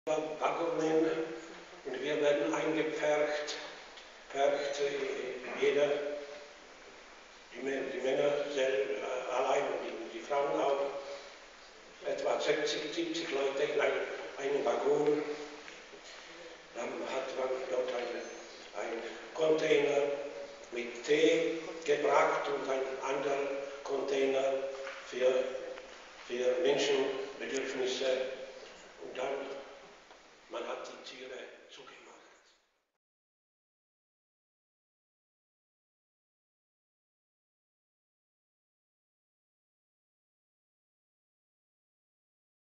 Waggons und wir werden eingepfercht, jeder, die Männer allein und die Frauen auch, etwa 60, 70 Leute in einem Waggon. Dann hat man dort einen Container mit Tee gebracht und einen anderen Container für Menschenbedürfnisse. Und dann